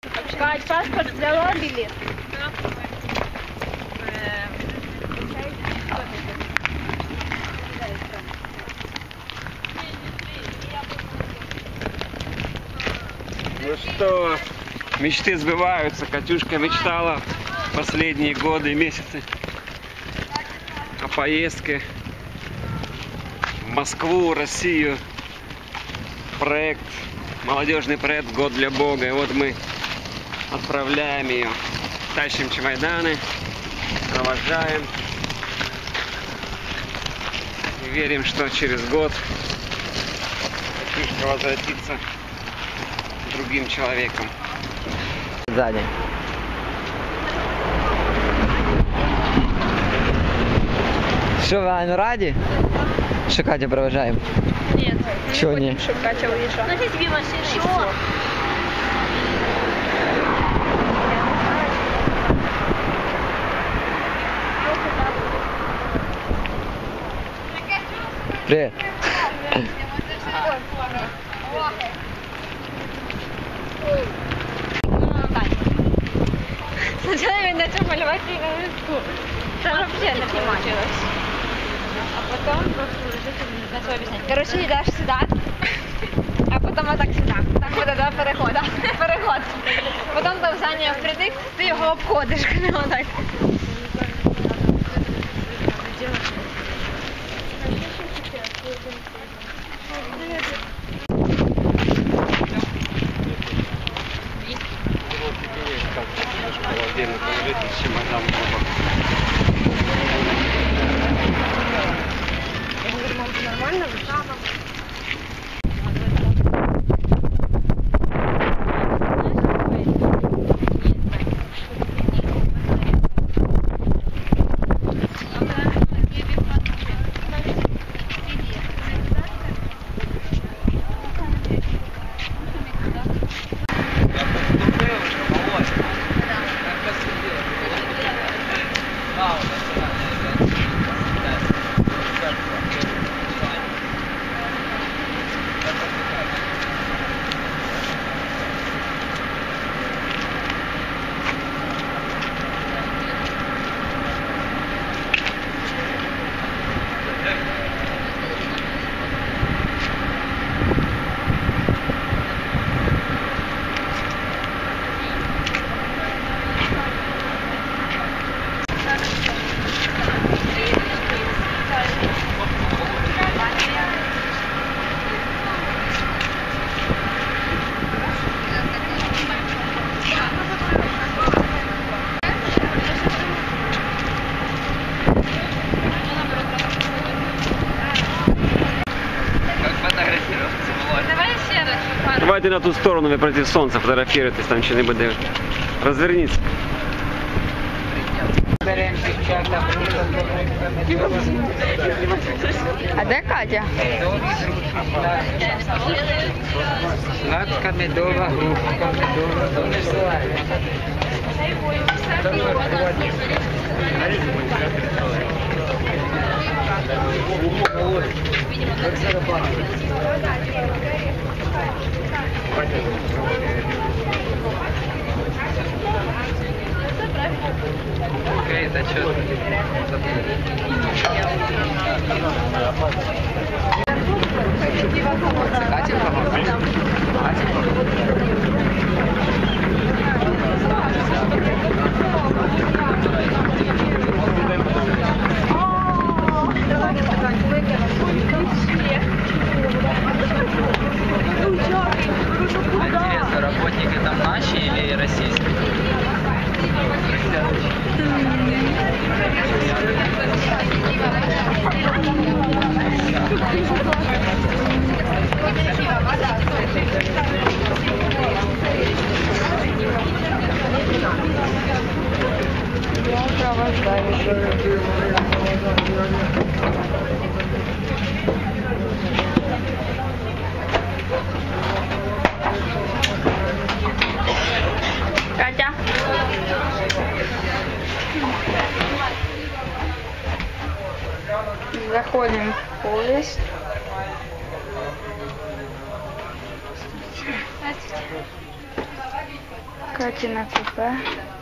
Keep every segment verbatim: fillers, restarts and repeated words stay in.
Кать, паспорт взяла билет? Ну что, мечты сбываются. Катюшка мечтала последние годы и месяцы о поездке в Москву, Россию. Проект, молодежный проект «Год для Бога». И вот мы отправляем ее, тащим чемоданы, провожаем. И верим, что через год Катюшка возвратится другим человеком. Сзади. Що, ви раді? Що Катю проважаємо? Нет. Чего не? не? Хотим, чтобы Катя уезжала. Ну, тебе машина. Что? Привет. Сначала я начал малевать на листку. Там вообще нахимачилась. А потом начала объяснять. Короче, идешь сюда, а потом вот так сюди. Так буде два переходи. Переход. Потім довзання впритик, ти його обходиш. Отак. Нормально? Давайте на ту сторону, ви проти сонця фотографіруйтесь, там ще не буде. Розверніться. А де Катя? Сладка медова грушка, медова. Окей, да что? Катя, интересно, работники там наши или российские? Катя. Заходим в поезд. Катіна купе.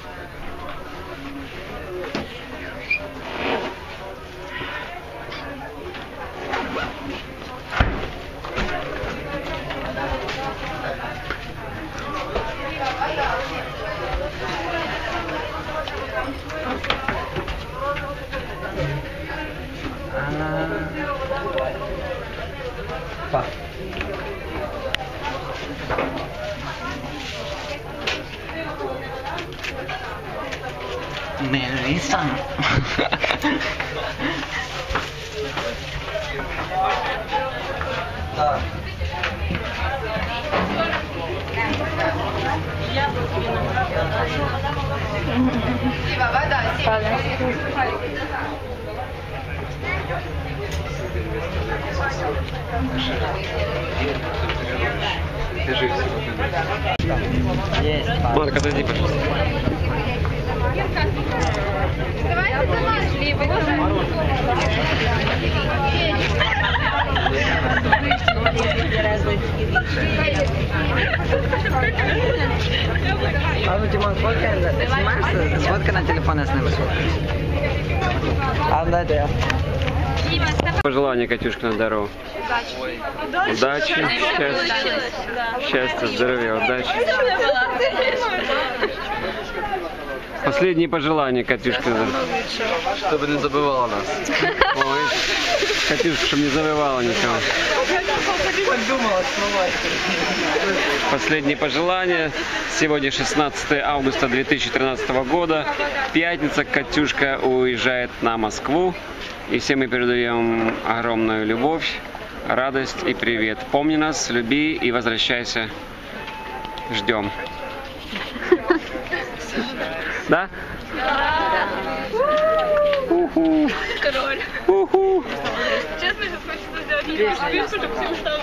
Па. Мелисса. Да. Держи все. Есть. Марк, отойди, пожалуйста. Давайте замашли, А ну, Димон, фотка, снимаешься? Сфоткай на телефон, я сниму сфоткаюсь. А, ну, это я. Пожелания, Катюшка, на дорогу. Удачи. Удачи, счастья. Счастья, здоровья, удачи. Последние пожелания, Катюшка. Чтобы не забывала нас. Ой, Катюшка, чтобы не забывала никого. Подумала, смывать. Последние пожелания. Сегодня шестнадцатое августа две тысячи тринадцатого года. Пятница. Катюшка уезжает на Москву. И всем мы передаем огромную любовь, радость и привет. Помни нас, люби и возвращайся. Ждем. Да? Да. Уху. Король. Уху. Честно, сейчас хочется сделать видео, чтобы все устало.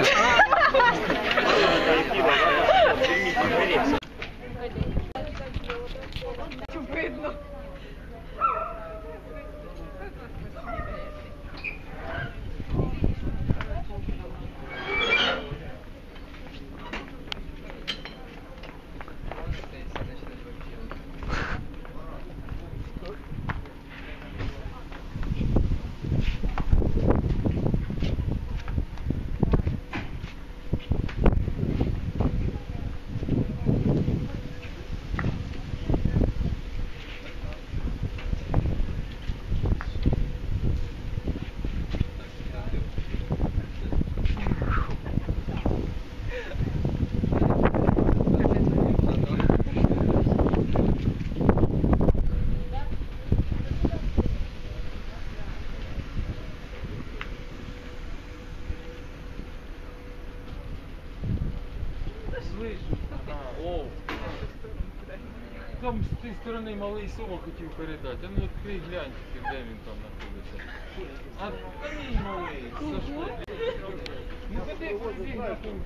Там з тієї сторони малий Сома хотів передати, а ну відкрий глянь, де він там знаходиться. А та ні, малий, Сашко. Ну ходи, ходи,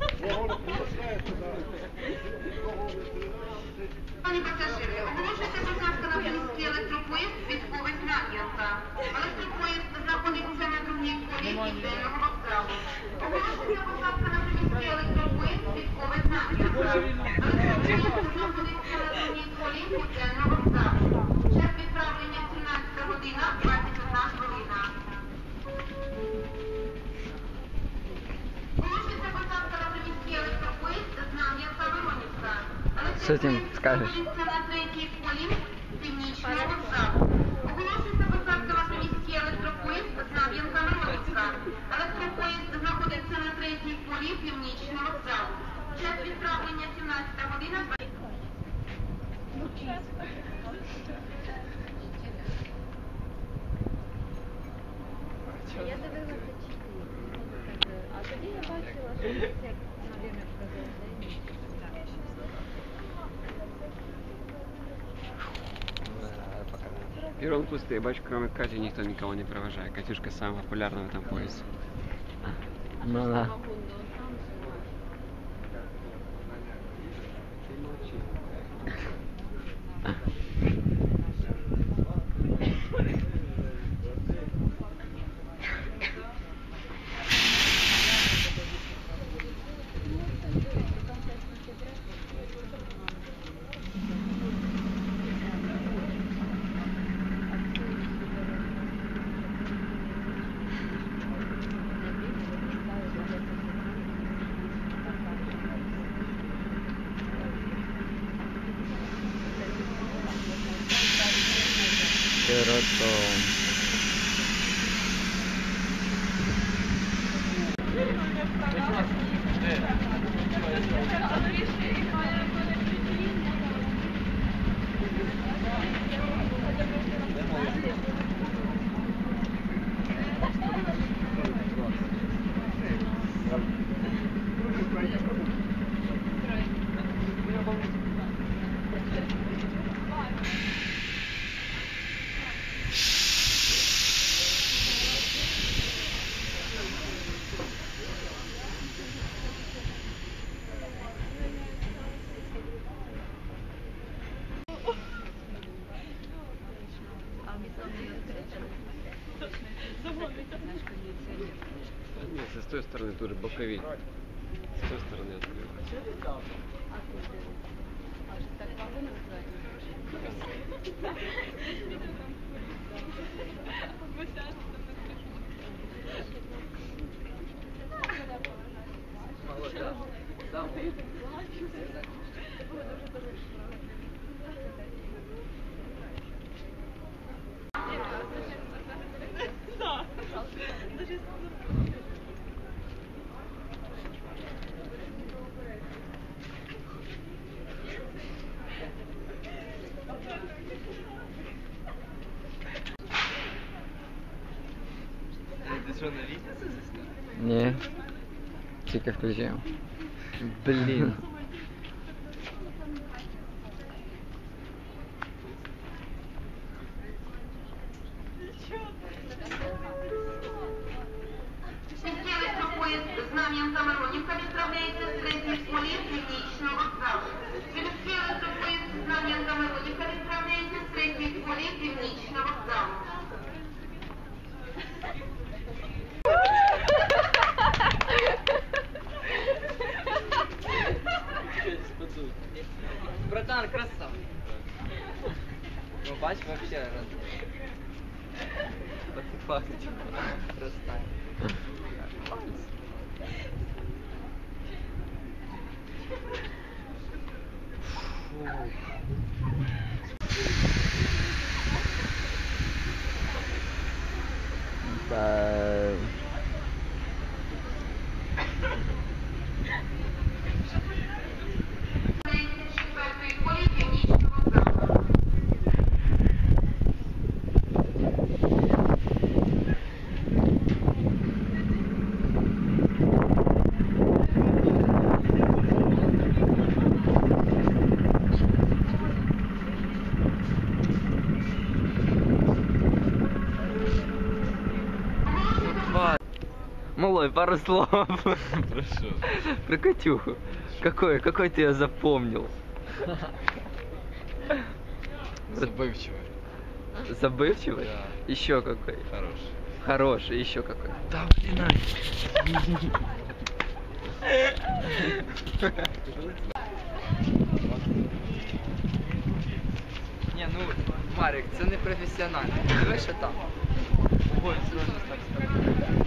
Пані пасажири, оголошується посадка на міський електропоїзд військовий Знам'янка. Електропоїзд знаходиться на другій колії південного вокзалу. Оголошується посадка на міський електропоїзд військовий Знам'янка. Електропоїзд знаходиться на другій колії південного вокзалу. Час відправлення сімнадцята година двадцять одна хвилина. Оголошується посадка на міський електропоїзд Знам'янка Миронівка. Що ти скажеш? На третій колії північного вокзалу. Оголошується посадка на приміський електропоїзд Знам'янка Миронівка. Електропоїзд знаходиться на третій колії північного вокзалу. Час відправлення сімнадцята година. Я дивилася чотири. А тоді я бачила, що це, мабуть, Перрон пустый, бачу, кроме Кати никто никого не провожает. Катюшка самая популярная в этом поезде. Ну да. Сиротом. Нет, с той стороны тоже боковик. С той стороны открывать. Ты что, на лестнице заснял? Не. Тільки включив. Блин. Сільський електропоїзд Знам'янка-Миронівка відправляється з третьої колії Північного вокзалу. Сільський електропоїзд Знам'янка-Миронівка відправляється з третьої колії Північного вокзалу. Братан, красава. Ну, бач, вообще раз. Факт. Красава. Да. Четвертої колії Північного вокзалу. Малой, пару слов. Хорошо. Про Катюху. Какой, какой ты ее запомнил? Забывчивый. Забывчивый? Да. Еще какой? Хороший. Хороший, еще какой? Да блин. Не, ну, Марик, це не професіонально. Дивись, що там. Ой, зразу так ставлю.